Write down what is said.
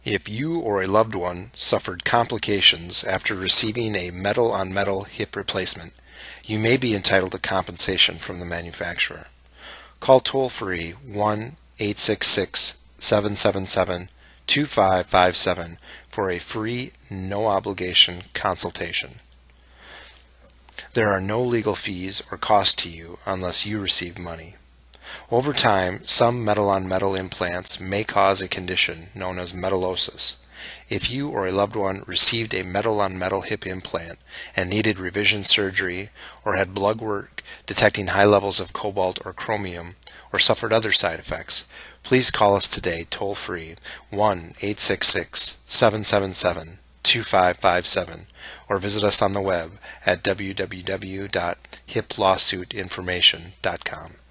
If you or a loved one suffered complications after receiving a metal-on-metal hip replacement, you may be entitled to compensation from the manufacturer. Call toll-free 1-866-777-2557 for a free, no-obligation consultation. There are no legal fees or costs to you unless you receive money. Over time, some metal-on-metal implants may cause a condition known as metallosis. If you or a loved one received a metal-on-metal hip implant and needed revision surgery or had blood work detecting high levels of cobalt or chromium or suffered other side effects, please call us today toll-free 1-866-777-2557 or visit us on the web at www.hiplawsuitinformation.com.